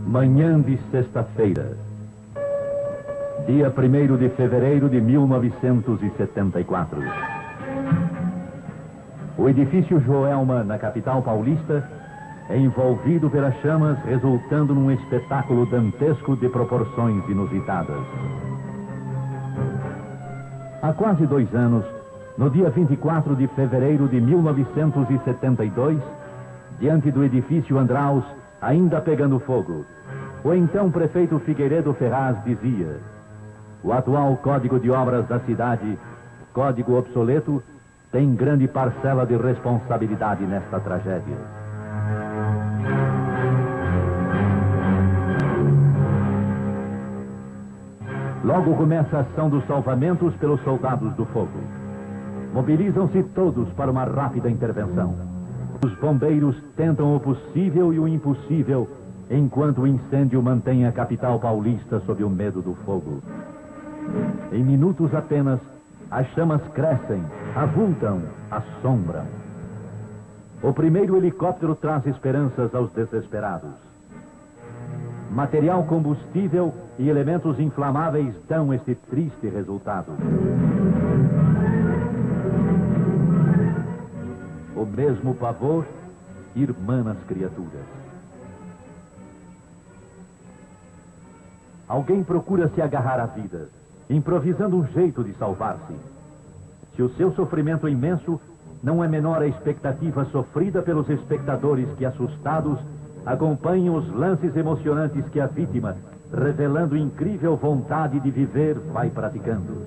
Manhã de sexta-feira, dia 1º de fevereiro de 1974. O edifício Joelma, na capital paulista, é envolvido pelas chamas, resultando num espetáculo dantesco de proporções inusitadas. Há quase 2 anos, no dia 24 de fevereiro de 1972, diante do edifício Andraus, ainda pegando fogo, o então prefeito Figueiredo Ferraz dizia: o atual Código de Obras da cidade, código obsoleto, tem grande parcela de responsabilidade nesta tragédia. Logo começa a ação dos salvamentos pelos soldados do fogo. Mobilizam-se todos para uma rápida intervenção. Os bombeiros tentam o possível e o impossível, enquanto o incêndio mantém a capital paulista sob o medo do fogo. Em minutos apenas, as chamas crescem, avultam, assombram. O primeiro helicóptero traz esperanças aos desesperados. Material combustível e elementos inflamáveis dão este triste resultado. O mesmo pavor, irmã nas criaturas. Alguém procura se agarrar à vida, improvisando um jeito de salvar-se. Se o seu sofrimento é imenso, não é menor a expectativa sofrida pelos espectadores que, assustados, acompanham os lances emocionantes que a vítima, revelando incrível vontade de viver, vai praticando.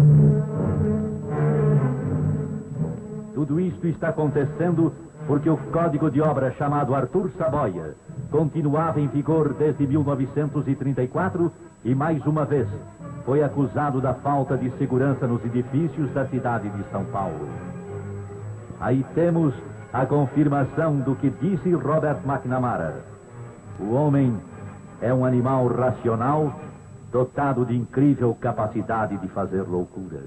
Tudo isto está acontecendo porque o Código de Obras chamado Arthur Saboia continuava em vigor desde 1934 e, mais uma vez, foi acusado da falta de segurança nos edifícios da cidade de São Paulo. Aí temos a confirmação do que disse Robert McNamara: o homem é um animal racional, dotado de incrível capacidade de fazer loucuras.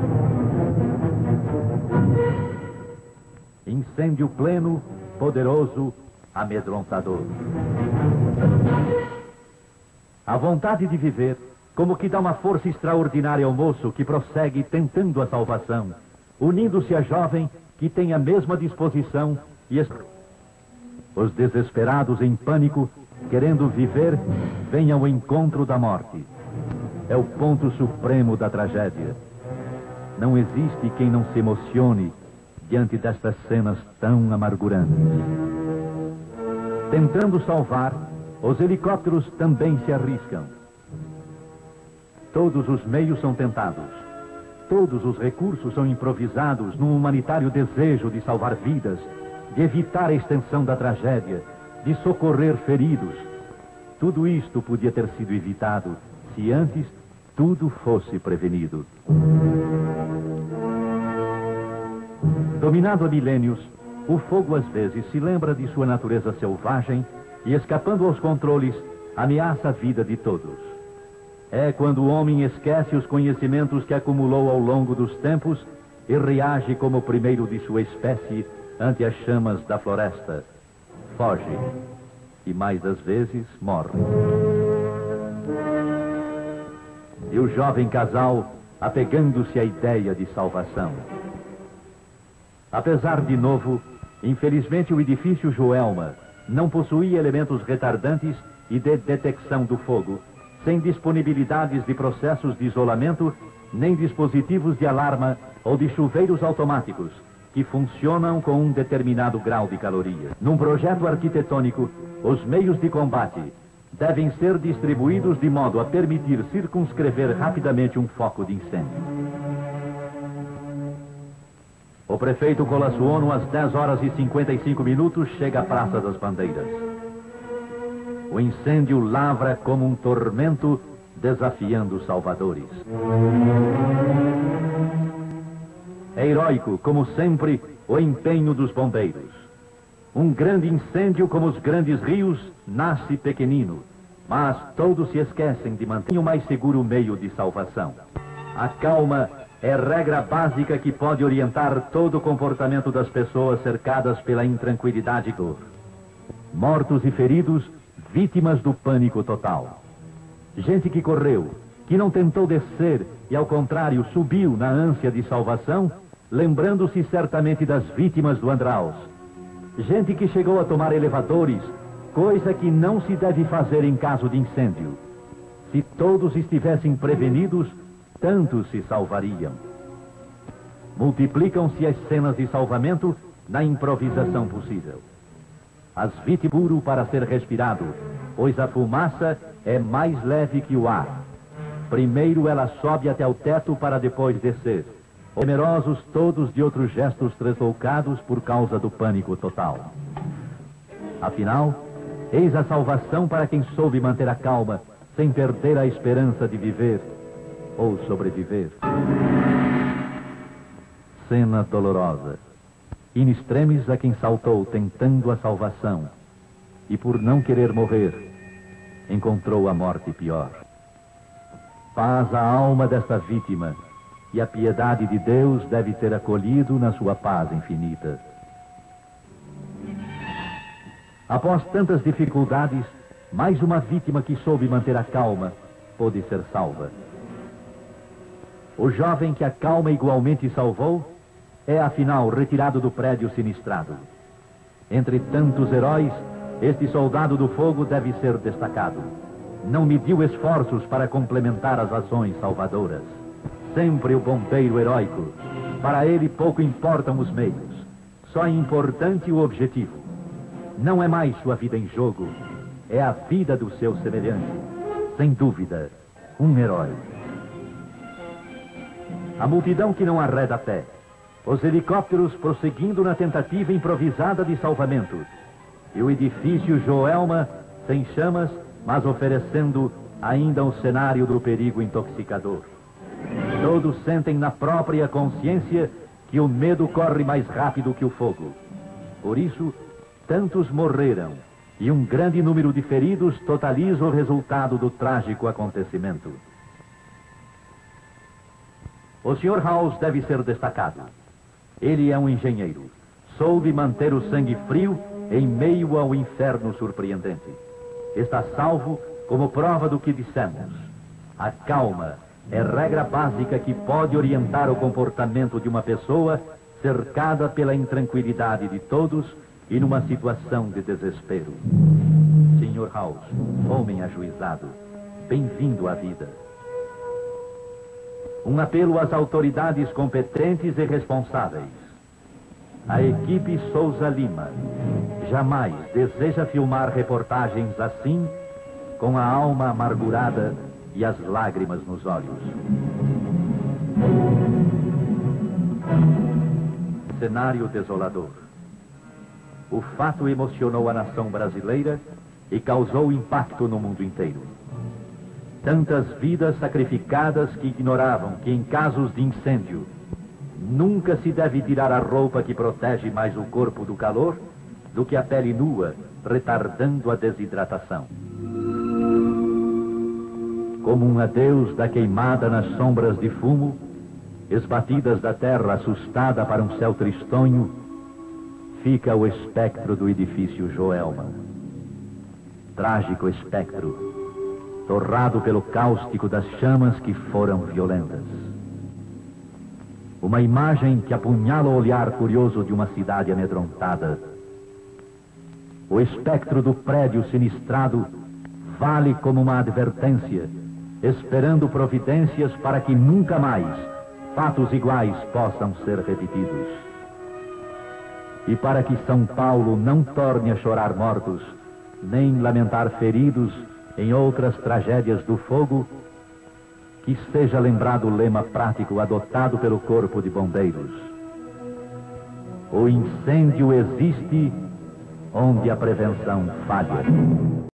Incêndio pleno, poderoso, amedrontador. A vontade de viver, como que dá uma força extraordinária ao moço que prossegue tentando a salvação, unindo-se à jovem que tem a mesma disposição e os desesperados em pânico, querendo viver, vêm ao encontro da morte. É o ponto supremo da tragédia. Não existe quem não se emocione diante destas cenas tão amargurantes. Tentando salvar, os helicópteros também se arriscam. Todos os meios são tentados. Todos os recursos são improvisados num humanitário desejo de salvar vidas, de evitar a extensão da tragédia, de socorrer feridos. Tudo isto podia ter sido evitado se antes tudo fosse prevenido. Dominado há milênios, o fogo às vezes se lembra de sua natureza selvagem e, escapando aos controles, ameaça a vida de todos. É quando o homem esquece os conhecimentos que acumulou ao longo dos tempos e reage como o primeiro de sua espécie ante as chamas da floresta. Foge e, mais das vezes, morre. E o jovem casal apegando-se à ideia de salvação. Apesar de novo, infelizmente o edifício Joelma não possuía elementos retardantes e de detecção do fogo, sem disponibilidades de processos de isolamento, nem dispositivos de alarma ou de chuveiros automáticos, que funcionam com um determinado grau de caloria. Num projeto arquitetônico, os meios de combate devem ser distribuídos de modo a permitir circunscrever rapidamente um foco de incêndio. O prefeito Colassuono, às 10h55, chega à Praça das Bandeiras. O incêndio lavra como um tormento, desafiando os salvadores. É heróico, como sempre, o empenho dos bombeiros. Um grande incêndio, como os grandes rios, nasce pequenino, mas todos se esquecem de manter o mais seguro meio de salvação. A calma é regra básica que pode orientar todo o comportamento das pessoas cercadas pela intranquilidade e dor. Mortos e feridos vítimas do pânico total. Gente que correu, que não tentou descer e, ao contrário, subiu na ânsia de salvação, lembrando-se certamente das vítimas do Andraus. Gente que chegou a tomar elevadores, coisa que não se deve fazer em caso de incêndio. Se todos estivessem prevenidos, tantos se salvariam. Multiplicam-se as cenas de salvamento na improvisação possível. As vítimas puro para ser respirado, pois a fumaça é mais leve que o ar. Primeiro ela sobe até o teto para depois descer. Temerosos todos de outros gestos translocados por causa do pânico total. Afinal, eis a salvação para quem soube manter a calma, sem perder a esperança de viver ou sobreviver. Cena dolorosa. In extremis a quem saltou tentando a salvação, e por não querer morrer, encontrou a morte pior. Paz à alma desta vítima, e a piedade de Deus deve ter acolhido na sua paz infinita. Após tantas dificuldades, mais uma vítima que soube manter a calma pôde ser salva. O jovem que a calma igualmente salvou é, afinal, retirado do prédio sinistrado. Entre tantos heróis, este soldado do fogo deve ser destacado. Não mediu esforços para complementar as ações salvadoras. Sempre o bombeiro heróico. Para ele pouco importam os meios. Só é importante o objetivo. Não é mais sua vida em jogo. É a vida do seu semelhante. Sem dúvida, um herói. A multidão que não arreda pé. Os helicópteros prosseguindo na tentativa improvisada de salvamento. E o edifício Joelma sem chamas, mas oferecendo ainda um cenário do perigo intoxicador. Todos sentem na própria consciência que o medo corre mais rápido que o fogo. Por isso, tantos morreram e um grande número de feridos totaliza o resultado do trágico acontecimento. O Sr. House deve ser destacado. Ele é um engenheiro. Soube manter o sangue frio em meio ao inferno surpreendente. Está salvo como prova do que dissemos. A calma é regra básica que pode orientar o comportamento de uma pessoa cercada pela intranquilidade de todos e numa situação de desespero. Sr. House, homem ajuizado, bem-vindo à vida. Um apelo às autoridades competentes e responsáveis. A equipe Souza Lima jamais deseja filmar reportagens assim, com a alma amargurada e as lágrimas nos olhos. Cenário desolador. O fato emocionou a nação brasileira e causou impacto no mundo inteiro. Tantas vidas sacrificadas que ignoravam que em casos de incêndio nunca se deve tirar a roupa que protege mais o corpo do calor do que a pele nua, retardando a desidratação. Como um adeus da queimada nas sombras de fumo, esbatidas da terra assustada para um céu tristonho, fica o espectro do edifício Joelma. Trágico espectro, torrado pelo cáustico das chamas que foram violentas. Uma imagem que apunhala o olhar curioso de uma cidade amedrontada. O espectro do prédio sinistrado vale como uma advertência, esperando providências para que nunca mais fatos iguais possam ser repetidos. E para que São Paulo não torne a chorar mortos, nem lamentar feridos em outras tragédias do fogo, que seja lembrado o lema prático adotado pelo Corpo de Bombeiros. O incêndio existe onde a prevenção falha.